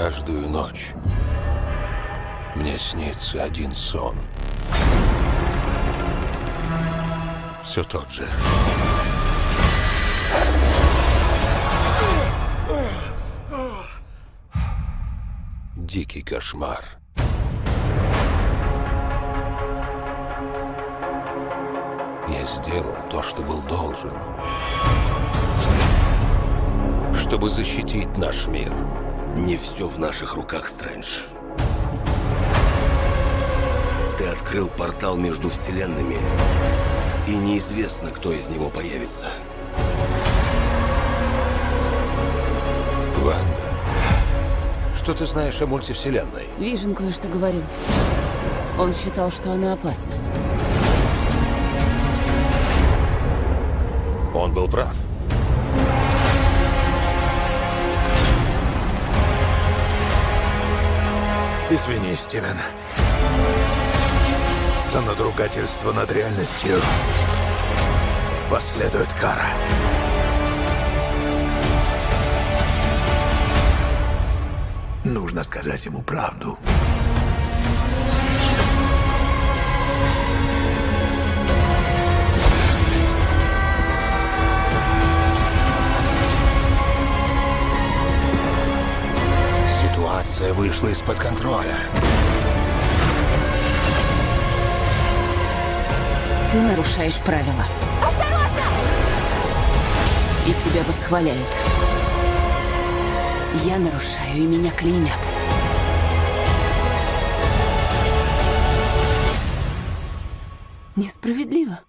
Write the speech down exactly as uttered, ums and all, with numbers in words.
Каждую ночь мне снится один сон. Все тот же. Дикий кошмар. Я сделал то, что был должен, чтобы защитить наш мир. Не все в наших руках, Стрэндж. Ты открыл портал между вселенными, и неизвестно, кто из него появится. Ванда, что ты знаешь о мультивселенной? Вижен кое-что говорил. Он считал, что она опасна. Он был прав. Извини, Стивен. За надругательство над реальностью последует кара. Нужно сказать ему правду. Ситуация вышла из-под контроля. Ты нарушаешь правила. Осторожно! И тебя восхваляют. Я нарушаю, и меня клеймят. Несправедливо.